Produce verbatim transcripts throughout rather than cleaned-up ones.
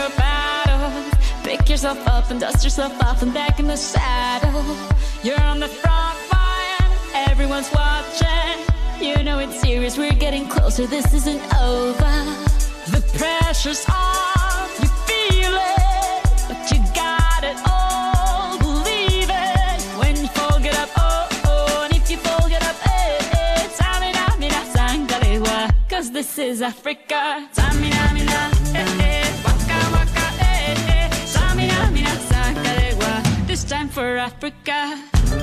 your battles. Pick yourself up and dust yourself off and back in the saddle. You're on the front line, everyone's watching. You know it's serious, we're getting closer, this isn't over. The pressure's on, you feel it, but you got it all, believe it. When you fall, get up, oh, oh, and if you fall, get up, eh, eh. Samina, mina, sangalewa, cause this is Africa. Samina, mina, eh, eh, waka, waka, eh, eh. Samina, mina, sangalewa, this time for Africa.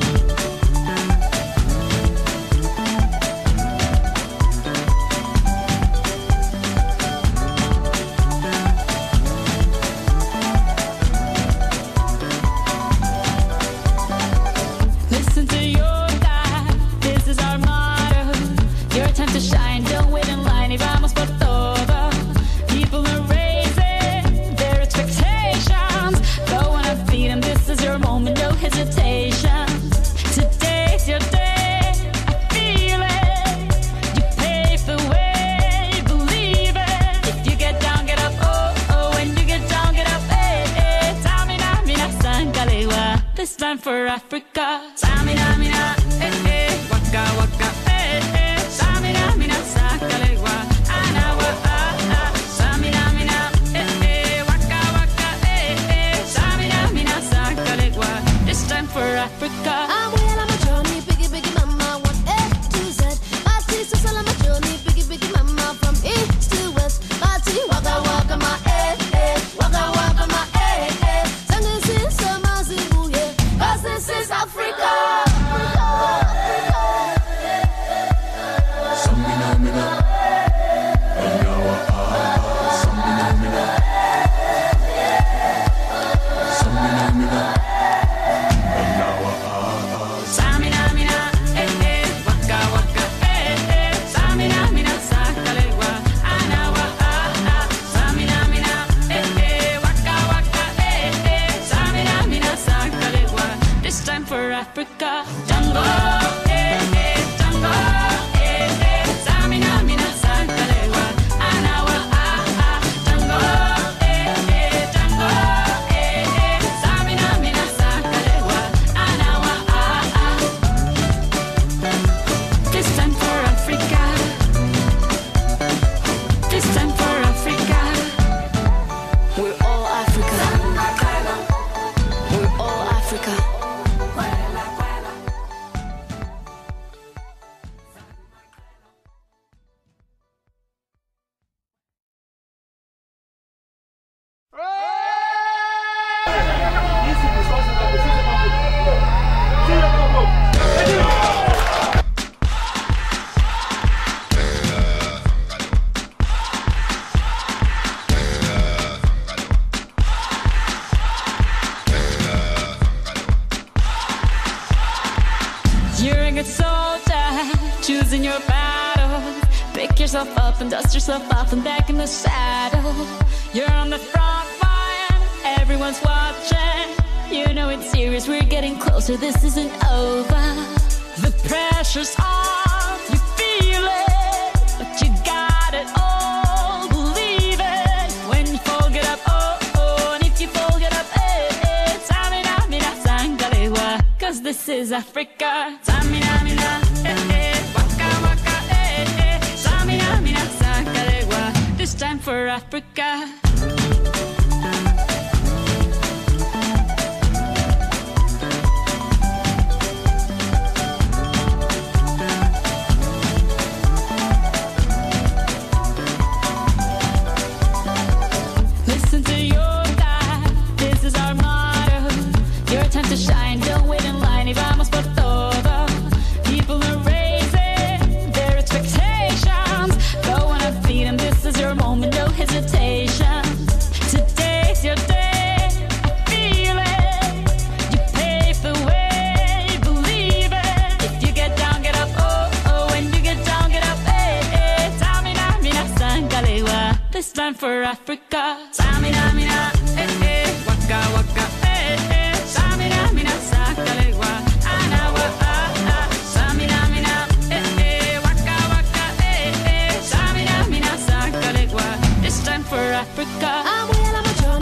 Time to shine, don't wait in line, y vamos por todo. People are raising their expectations. Go on and feed them, this is your moment, no hesitation. Today's your day, I feel it. You pave the way, believe it. If you get down, get up, oh, oh. When you get down, get up, eh, eh. Samina, mina, sangalewa, this time for Africa. Samina, mina, eh, eh. Waka, waka, eh, eh. Samina, mina, sangalewa, anawa, ah, ah. Samina, mina, eh, eh. Waka, waka, eh, eh. Samina, mina, sangalewa, this time for Africa. I'm well on my journey, biggie, biggie mama, one A to Z. My sister's all on my journey, biggie, biggie mama, from east to west. My tea, waka, waka, my eh, eh. Waka, waka, my eh, eh. Sangin' sin, sama, zibu, yeah. Cause this is Africa. Africa, Tango, eh, eh, Tango, eh, eh, Samina, mina, sangalewa, anawa, ah, ah, Tango, eh, eh, Tango, eh, eh, Samina, mina, sangalewa, anawa, ah, ah. This time for Africa, this time for Africa. We're all Africa, we're all Africa. You're a good soldier, choosing your battles. Pick yourself up and dust yourself off and back in the saddle. You're on the front line, everyone's watching. You know it's serious, we're getting closer, this isn't over. The pressure's on, you feel it, but you got it all, believe it. When you fall, get up, oh, oh, and if you fall, get up, eh, eh. Samina, mina, sangalewa, cause this is Africa. Samina, mina, eh, eh. Waka, waka, eh, eh. Samina, mina, sangalewa, this time for Africa. Listen to your God, this is our motto. Your time to shine, don't wait in line, y vamos por todo. People are raising their expectations. Go on and feed them, this is your moment, no hesitation. Today's your day, I feel it. You pave the way, believe it. If you get down, get up, oh, oh. When you get down, get up, eh, eh. Samina, mina, sangalewa, this time for Africa. Samina, mina, eh, eh. Waka, waka, eh, eh. Samina, mina, sangalewa, anawa, ah, ah. Samina, mina, eh, eh. Waka, waka, eh, eh. Samina, mina, sangalewa, this time for Africa. I'm well on my journey.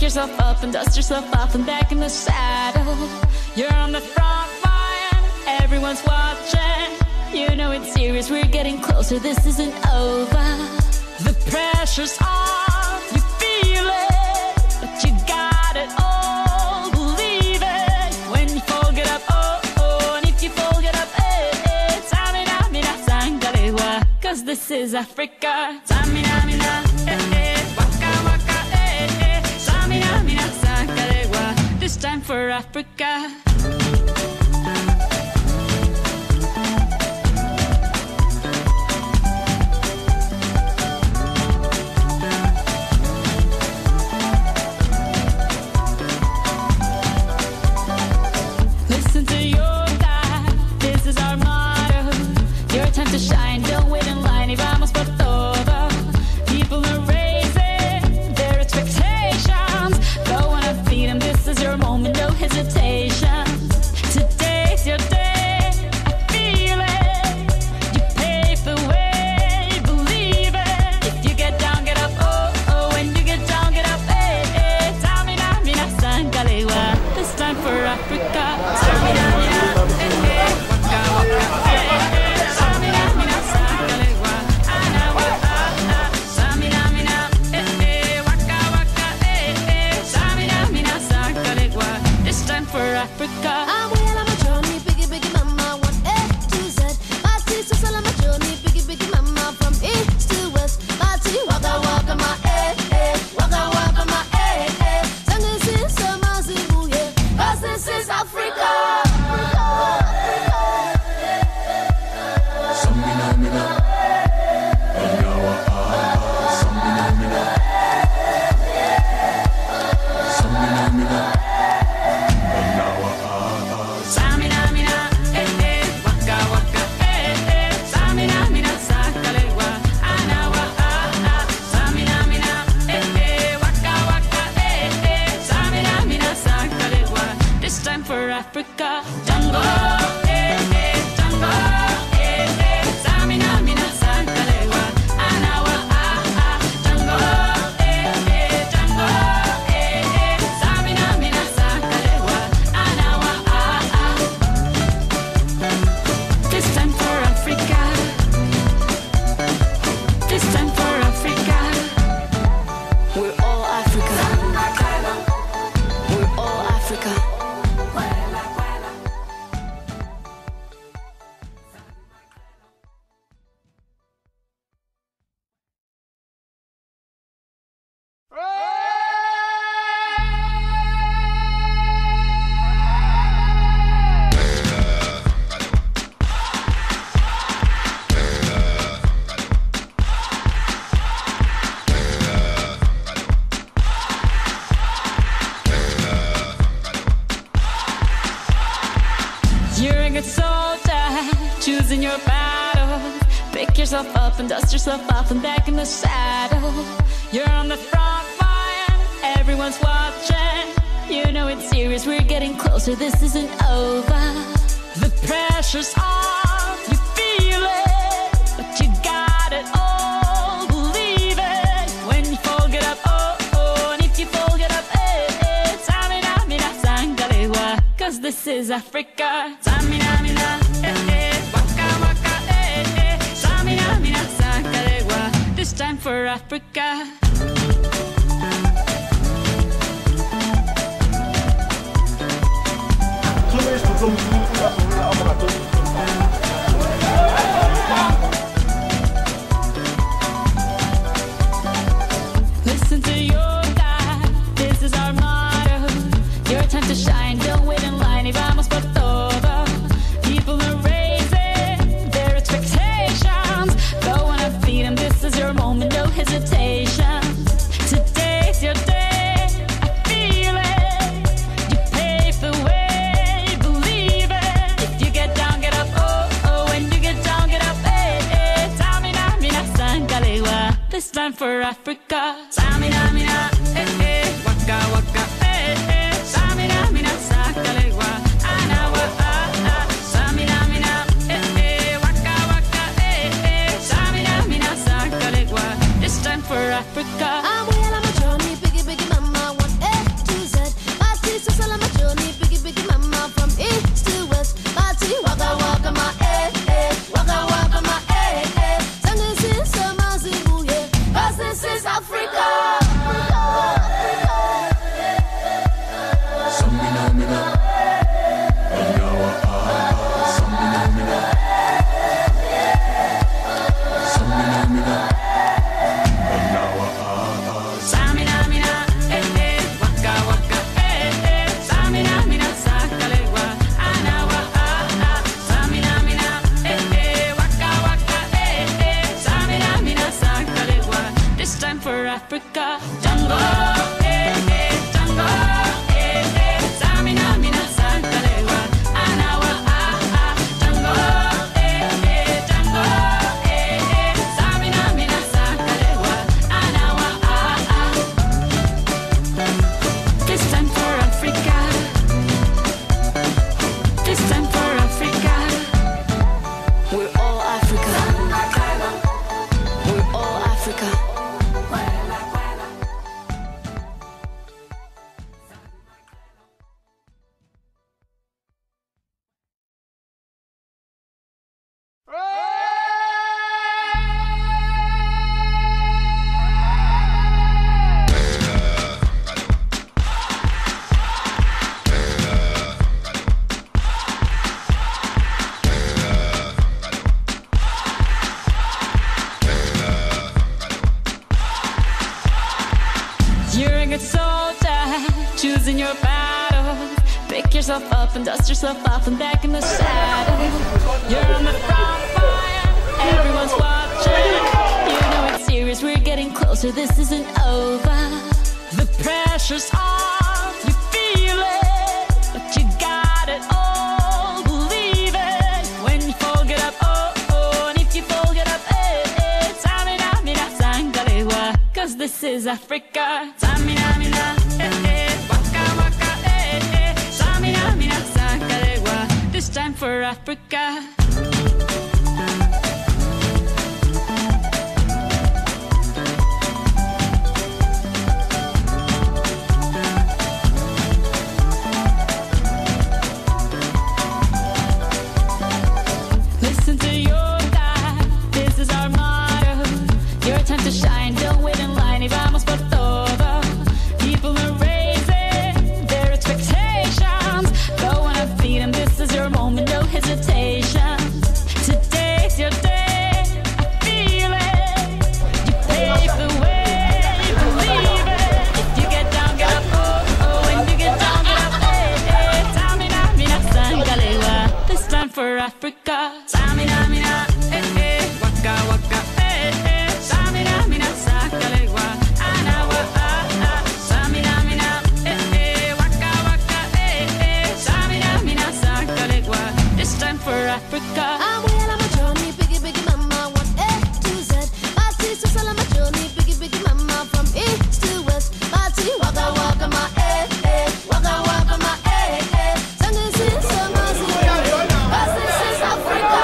yourself up and dust yourself off and back in the saddle. You're on the front line, everyone's watching. You know it's serious, we're getting closer, this isn't over. The pressure's on, you feel it, but you got it all, believe it. When you fall, get up, oh, oh, and if you fall, get up, eh, eh. Samina, mina, sangalewa, cause this is Africa. Samina, mina, eh, eh, waka, waka, eh, eh. Samina, mina, sangalewa, this time for Africa. To shine, don't wait in line, y vamos por todo. People are raising their expectations. Go on and feed them, this is your moment, no hesitation. Today's your day, I feel it. You pave the way, believe it. If you get down, get up, oh, oh. When you get down, get up, eh, eh. Tamina, mina, sangalewa, this time for Africa. Tamina, mina, eh, eh. Waka, waka, eh, eh. Africa. I'm well on my journey, biggie, biggie mama, one A to Z. My sister's all on my journey, biggie, biggie mama, from east to west. My tea, waka, waka, my eh, eh, waka, waka, my eh, eh. Singing since summer, Zimbabwe, yeah, cause this is Africa. Samina, mina, Anyawa, ah, Samina, mina, Samina, mina. Africa, Jungle, eh, eh, Jungle, eh, eh, Samina, mina, sangalewa, Anawa, ah, ah, Jungle, eh, eh, Jungle, eh, eh, Samina, mina, sangalewa, Anawa, ah, ah. This time for Africa, this time for Africa, we're all Africa, we're all Africa. Choosing your battle, pick yourself up and dust yourself off and back in the saddle. You're on the front line, everyone's watching. You know it's serious, we're getting closer, this isn't over. The pressure's on, you feel it, but you got it all, believe it. When you fall, get up, oh, oh, and if you fall, get up, eh, eh. Tamina, mina, sangalewa, cause this is Africa. Tamina, mina, eh, eh. This time for Africa. Listen to your God, this is our motto. Your time to shine, don't wait in line, y vamos por todo. People are raising their expectations. Go on and feed them, this is your moment, no hesitation. Today's your day, I feel it. You pave the way, believe it. If you get down, get up, oh, oh. When you get down, get up, eh, eh. Tamina, mina, sangalewa, this time for Africa. Tamina, mina, eh, eh. Waka, waka, eh, eh. Tamina, mina, sangalewa, Anawa, ah, ah. Tamina, mina, eh, eh. Waka, waka, eh, eh. Tamina, mina, sangalewa, this time for Africa. I'm well on my journey, biggie, biggie mama, one A Pick yourself up and dust yourself off and back in the saddle. You're on the front line, everyone's watching. You know it's serious, we're getting closer, this isn't over. The pressure's on, you feel it, but you got it all, believe it. When you fall, get up, oh, oh, and if you fall, get up, eh, eh. Tamina, mina, sangalewa, cause this is Africa. Tamina, mina, eh, eh, waka, waka, eh, eh. Tamina, mina, sangalewa, this time for Africa. To shine, don't wait in line, y vamos por todo. People are raising their expectations. Go on and feed them, this is your moment, no hesitation. Today's your day, I feel it. You pave the way, believe it. If you get down, get up, oh, oh. When you get down, get up, hey, hey. Tamina, mina, sangalewa, this time for Africa. Tamina, mina, eh, eh. Waka, waka, eh, eh. Samina, mina, sangalewa, anawa, ah, ah. Samina, mina, eh, eh. Waka, waka, eh, eh. Samina, mina, sangalewa, this time for Africa. I'm well on my journey, biggie, biggie mama, one A to Z. My sister's all on my journey, biggie, biggie mama, from east to west. My tea, waka, waka, my eh, eh. Waka, waka, my eh, eh. Sing it, sing, sing, my sing. Cause this is Africa.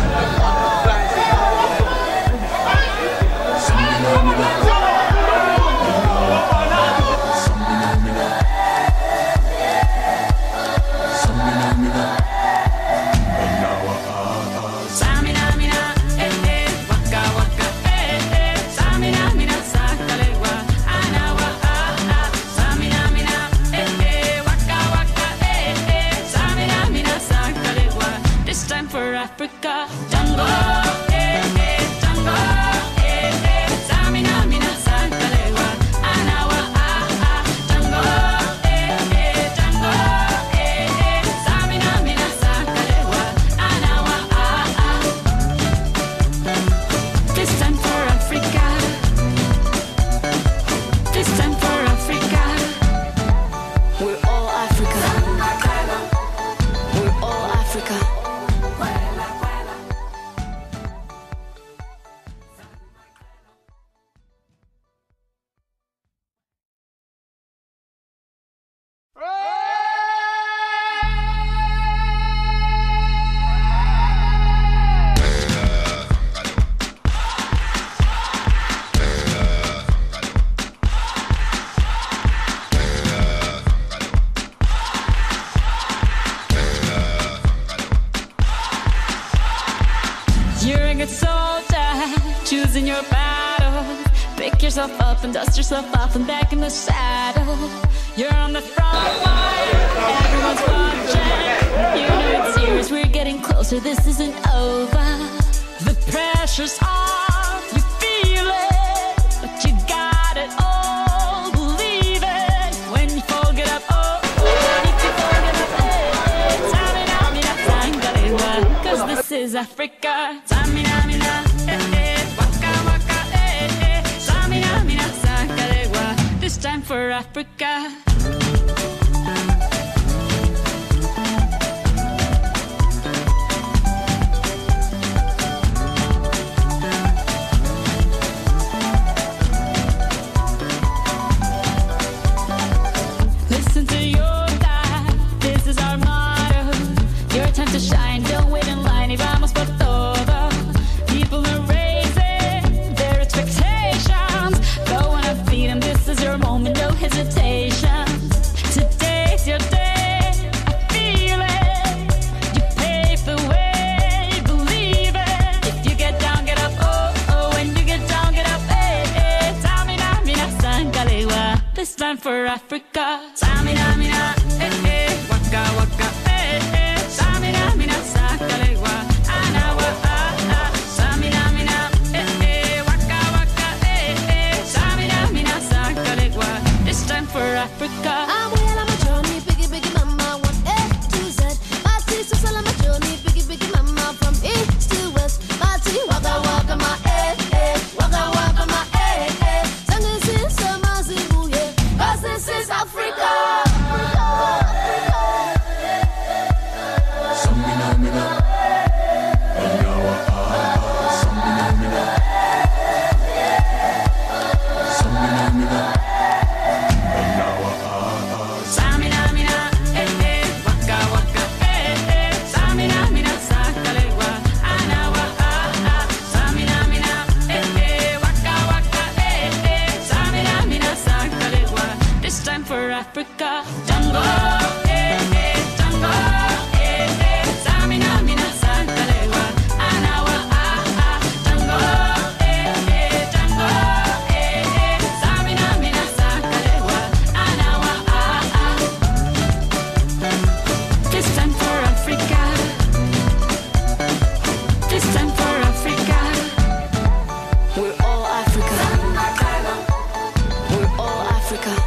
Africa, Tango, eh, eh, Tango, eh, eh, Samina, mina, sangalewa, anawa, ah, ah, Tango, eh, eh, Tango, eh, eh, Samina, mina, sangalewa, anawa, ah, ah. This time for Africa, this time for Africa. We're all Africa, we're all Africa. You're a good soldier, choosing your battle. Pick yourself up and dust yourself off and back in the saddle. You're on the front line, everyone's watching. You know it's serious, we're getting closer, this isn't over. The pressure's on, you feel it, but you got it all, believe it. When you fall, get up, oh, oh. If you fall, get up, hey, hey. Tamina, mina, sangalewa, cause this is Africa. Tamina, mina, eh, eh. Waka, waka, eh, eh. Tamina, mina, sangalewa, this time for Africa. Listen to your God, this is our motto. Your time to shine, don't wait in line, y vamos por todo. People are raising their expectations. Go on and feed them, this is your moment, no hesitation. Today's your day, I feel it. You pave the way, believe it. If you get down, get up, oh, oh. When you get down, get up, eh, eh. Tamina, mina, sangalewa, this time for Africa. Tamina, mina, eh, eh. Waka, waka, eh, eh. Tamina, mina, sangalewa, anawa, ah, ah. Tamina, mina, eh, eh. Waka, waka, eh, eh. Tamina, mina, sangalewa, this time for Africa. I'm well on my journey, biggie, biggie mama. Africa.